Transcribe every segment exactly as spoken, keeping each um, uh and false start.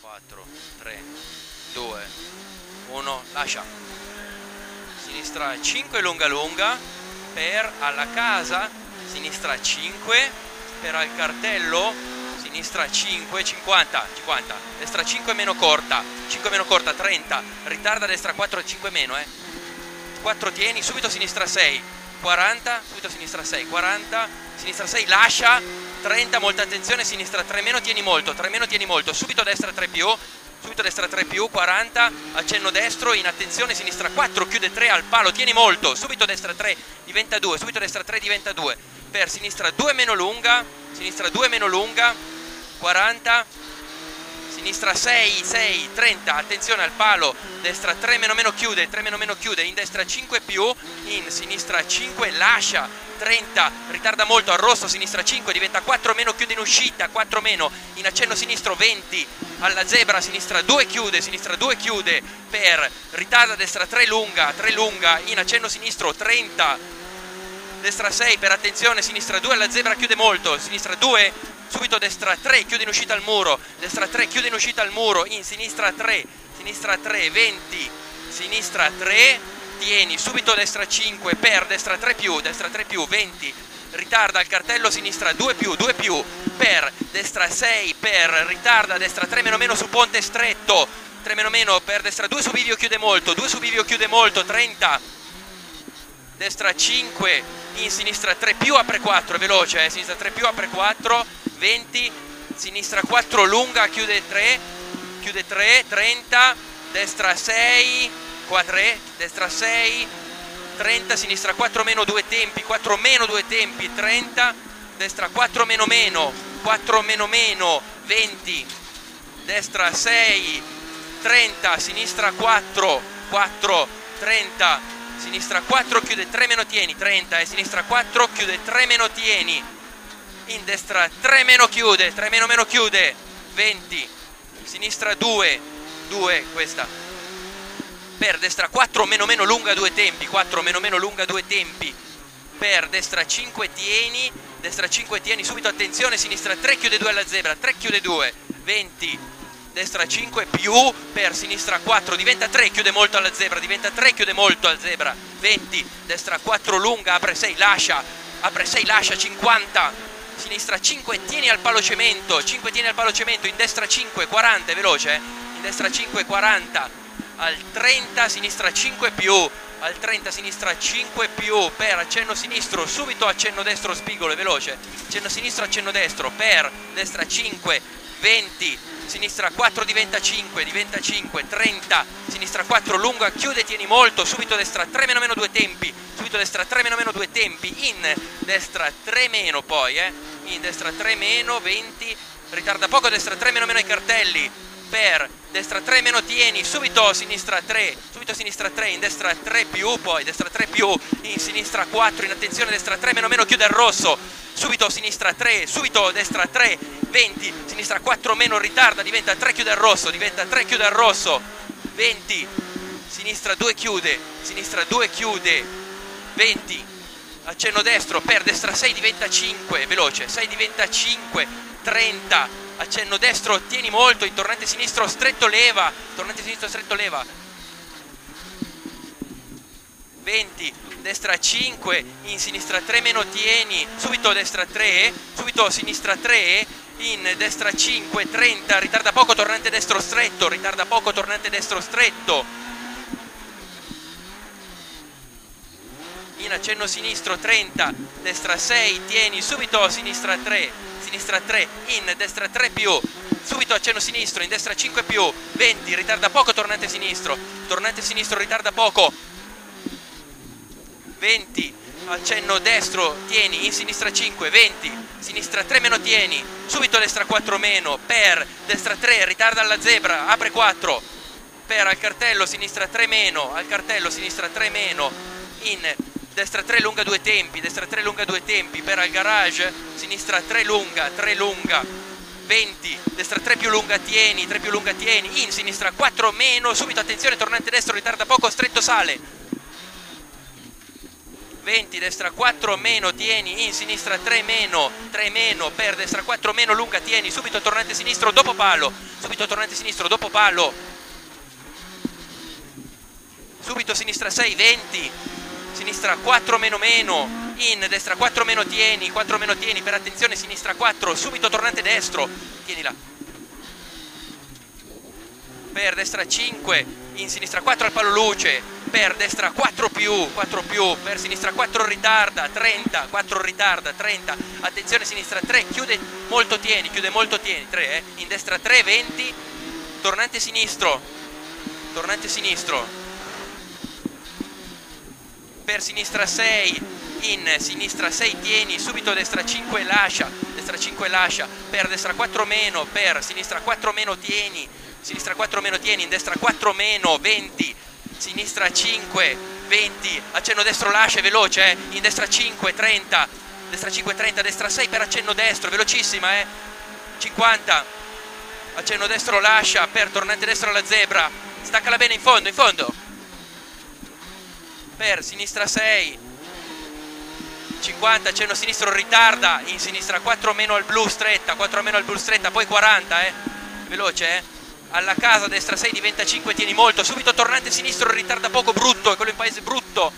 quattro, tre, due, uno, lascia. Sinistra cinque, lunga lunga, per alla casa, sinistra cinque, per al cartello, sinistra cinque, cinquanta, cinquanta, destra cinque meno corta, cinque meno corta, trenta, ritarda destra quattro, cinque meno, eh. quattro tieni, subito sinistra sei, quaranta, subito sinistra sei, quaranta, sinistra sei, lascia, trenta, molta attenzione, sinistra tre meno, tieni molto, tre meno, tieni molto, subito destra tre più, subito destra tre più, quaranta, accenno destro, in attenzione, sinistra quattro, chiude tre al palo, tieni molto, subito destra tre, diventa due, subito destra tre, diventa due, per sinistra due meno lunga, sinistra due meno lunga, quaranta, sinistra sei, sei, trenta, attenzione al palo, destra tre meno meno chiude, tre meno meno chiude, in destra cinque più, in sinistra cinque, lascia, trenta, ritarda molto al rosso, sinistra cinque, diventa quattro meno, chiude in uscita, quattro meno, in accenno sinistro venti, alla zebra, sinistra due chiude, sinistra due chiude, per, ritarda destra tre lunga, tre lunga, in accenno sinistro trenta, destra sei, per attenzione, sinistra due, alla zebra chiude molto, sinistra due, subito destra tre, chiude in uscita al muro, destra tre, chiude in uscita al muro, in sinistra tre, sinistra tre, venti, sinistra tre, tieni, subito destra cinque, per destra tre più, destra tre più, venti, ritarda al cartello, sinistra due più, due più, per destra sei, per ritarda, destra tre meno meno su ponte stretto, tre meno meno, per destra due su bivio chiude molto, due su bivio chiude molto, trenta, destra cinque, in sinistra tre più, apre quattro, è veloce, eh? Sinistra tre più, apre quattro, venti, sinistra quattro lunga, chiude tre, chiude tre, trenta, destra sei, qua tre, destra sei, trenta, sinistra quattro meno due tempi, quattro meno due tempi, trenta, destra quattro meno meno, quattro meno meno, venti, destra sei, trenta, sinistra quattro, quattro, trenta, sinistra quattro, chiude tre meno tieni, trenta, e sinistra quattro, chiude tre meno tieni, in destra tre meno chiude, tre meno meno chiude, venti, sinistra due, due, questa, per destra quattro meno meno lunga due tempi, quattro meno meno lunga due tempi, per destra cinque tieni, destra cinque tieni, subito attenzione, sinistra tre chiude due alla zebra, tre chiude due, venti, destra cinque più, per sinistra quattro, diventa tre, chiude molto alla zebra, diventa tre, chiude molto alla zebra, venti, destra quattro lunga, apre sei, lascia, apre sei, lascia, cinquanta, sinistra cinque, tieni al palo cemento, cinque tieni al palo cemento, in destra cinque, quaranta, è veloce, eh? In destra cinque, quaranta, al trenta, sinistra cinque più, al trenta, sinistra cinque più, per accenno sinistro, subito accenno destro spigolo, è veloce, accenno sinistro, accenno destro, per destra cinque, venti, sinistra quattro diventa cinque, diventa cinque, trenta, sinistra quattro lunga, chiude, tieni molto, subito destra tre meno meno due tempi, subito destra tre meno meno due tempi, in destra tre meno poi, eh, in destra tre meno, venti, ritarda poco, destra tre meno meno ai cartelli, per destra tre meno tieni, subito sinistra tre, subito sinistra tre, in destra tre più, poi destra tre più, in sinistra quattro, in attenzione destra tre meno meno, chiude il rosso, subito sinistra tre, subito destra tre, venti, sinistra quattro meno, ritarda, diventa tre, chiude il rosso, diventa tre, chiude il rosso, venti, sinistra due chiude, sinistra due chiude, venti, accenno destro, per destra sei diventa cinque, veloce, sei diventa cinque, trenta, accenno destro, tieni molto, in tornante sinistro stretto leva, tornante sinistro stretto leva, venti, destra cinque, in sinistra tre meno tieni, subito destra tre, subito sinistra tre, in destra cinque, trenta, ritarda poco, tornante destro stretto, ritarda poco, tornante destro stretto, in accenno sinistro trenta, destra sei, tieni, subito sinistra tre, sinistra tre, in destra tre più, subito accenno sinistro, in destra cinque più, venti, ritarda poco, tornante sinistro, tornante sinistro, ritarda poco, venti, accenno destro, tieni, in sinistra cinque, venti, sinistra tre meno tieni, subito destra quattro meno, per destra tre, ritarda alla zebra, apre quattro, per al cartello, sinistra tre meno, al cartello, sinistra tre meno, in destra tre lunga due tempi, destra tre lunga due tempi, per al garage, sinistra tre lunga, tre lunga, venti, destra tre più lunga tieni, tre più lunga tieni, in sinistra quattro meno, subito attenzione, tornante destro, ritarda poco, stretto sale, venti, destra quattro meno, tieni, in sinistra tre meno, tre meno, per destra quattro meno, lunga, tieni, subito tornante sinistro, dopo palo, subito tornante sinistro, dopo palo, subito sinistra sei, venti, sinistra quattro meno meno, in, destra quattro meno, tieni, quattro meno, tieni, per attenzione, sinistra quattro, subito tornante destro, tieni là, per destra cinque, in sinistra quattro al palo luce, per destra quattro più, quattro più, per sinistra quattro ritarda, trenta, quattro ritarda, trenta, attenzione sinistra tre, chiude molto tieni, chiude molto tieni, tre, eh, in destra tre, venti, tornante sinistro, tornante sinistro, per sinistra sei, in sinistra sei tieni, subito destra cinque lascia, destra cinque lascia, per destra quattro meno, per sinistra quattro meno tieni, sinistra quattro meno tieni, in destra quattro meno, venti, sinistra cinque, venti, accenno destro lascia, veloce, eh? In destra cinque, trenta, destra cinque, trenta, destra sei per accenno destro, velocissima, eh? cinquanta, accenno destro lascia, per tornante destro alla zebra, staccala bene in fondo, in fondo, per sinistra sei, cinquanta, accenno sinistro ritarda, in sinistra quattro meno al blu stretta, quattro meno al blu stretta, poi quaranta, eh? Veloce, eh? Alla casa, destra sei diventa cinque, tieni molto, subito tornante sinistro, ritarda poco, brutto, è quello in paese brutto,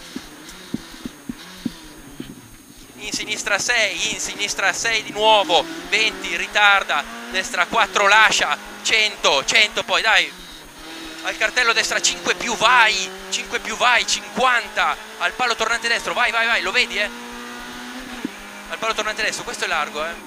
in sinistra sei, in sinistra sei di nuovo, venti, ritarda, destra quattro lascia, cento, cento poi, dai, al cartello destra cinque più vai, cinque più vai, cinquanta, al palo tornante destro, vai, vai, vai, lo vedi, eh? Al palo tornante destro, questo è largo, eh?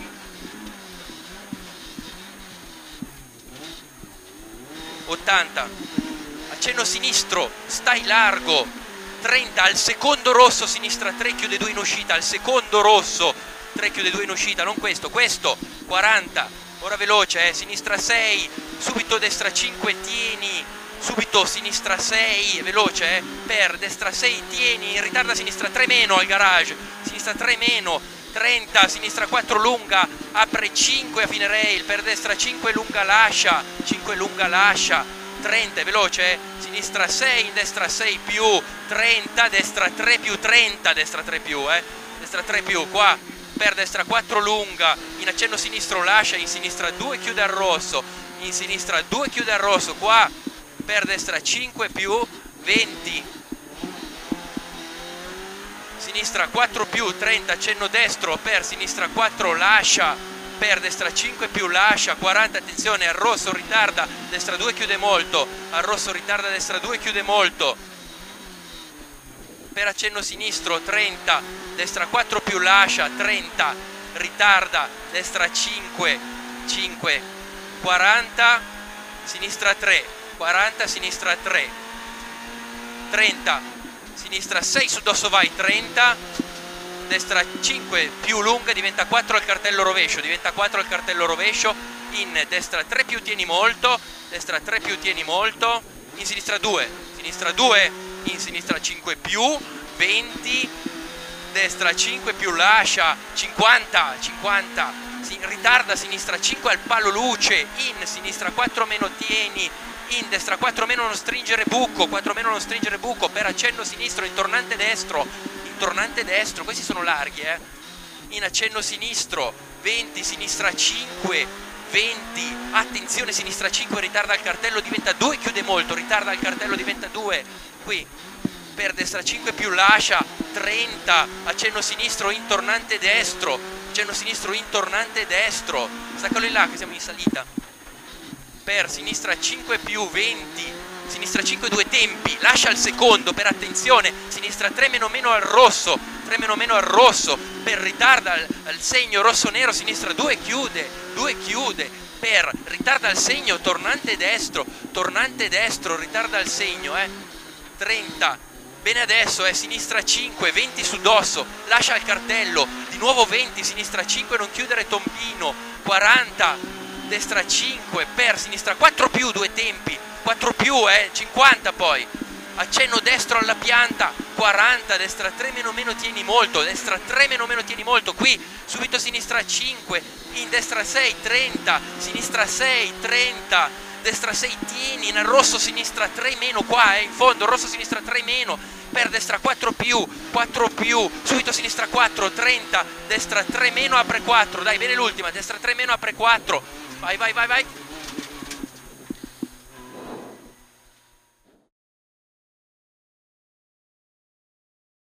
ottanta, accenno sinistro, stai largo, trenta, al secondo rosso, sinistra tre, chiude due in uscita, al secondo rosso, tre chiude due in uscita, non questo, questo, quaranta, ora veloce, eh, sinistra sei, subito destra cinque, tieni, subito sinistra sei, veloce, eh, per destra sei, tieni, in ritarda sinistra tre meno al garage, sinistra tre meno, trenta, sinistra quattro lunga, apre cinque a fine rail, per destra cinque lunga lascia, cinque lunga lascia, trenta, è veloce, eh? Sinistra sei, in destra sei più, trenta, destra tre più, trenta, destra tre più, eh? Destra tre più, qua, per destra quattro lunga, in accenno sinistro lascia, in sinistra due chiude al rosso, in sinistra due chiude al rosso, qua, per destra cinque più, venti, sinistra quattro più, trenta, accenno destro, per sinistra quattro lascia, per destra cinque più lascia, quaranta, attenzione, al rosso ritarda, destra due chiude molto, al rosso ritarda, destra due chiude molto, per accenno sinistro, trenta, destra quattro più lascia, trenta, ritarda, destra cinque, cinque, quaranta, sinistra tre, quaranta, sinistra tre, trenta, sinistra sei, su dosso vai, trenta, destra cinque più lunga, diventa quattro al cartello rovescio, diventa quattro al cartello rovescio, in destra tre più tieni molto, destra tre più tieni molto, in sinistra due, sinistra due, in sinistra cinque più, venti, destra cinque più lascia, cinquanta, cinquanta, si, ritarda sinistra cinque al palo luce, in sinistra quattro meno tieni, in destra quattro meno non stringere buco, quattro meno non stringere buco, per accenno sinistro, in tornante destro, in tornante destro, questi sono larghi, eh? In accenno sinistro, venti, sinistra cinque, venti, attenzione sinistra cinque, ritarda al cartello, diventa due, chiude molto, ritarda al cartello, diventa due, qui, per destra cinque più lascia, trenta, accenno sinistro, in tornante destro, accenno sinistro, in tornante destro, staccalo in là che siamo in salita, per sinistra cinque più, venti, sinistra cinque due tempi, lascia il secondo, per attenzione, sinistra tre meno meno al rosso, tre meno meno al rosso, per ritarda al, al segno rosso-nero, sinistra due chiude, due chiude, per ritarda al segno, tornante destro, tornante destro, ritarda al segno, eh, trenta, bene adesso, eh, sinistra cinque, venti su dosso, lascia il cartello, di nuovo venti, sinistra cinque, non chiudere tombino, quaranta, destra cinque, per sinistra quattro più, due tempi, quattro più, eh, cinquanta poi, accenno destro alla pianta, quaranta, destra tre meno meno tieni molto, destra tre meno meno tieni molto, qui, subito sinistra cinque, in destra sei, trenta, sinistra sei, trenta, destra sei, tieni nel rosso, sinistra tre meno qua, eh, in fondo, rosso, sinistra tre meno, per destra quattro più, quattro più, subito sinistra quattro, trenta, destra tre meno, apre quattro, dai, bene l'ultima, destra tre meno, apre quattro, vai, vai, vai, vai,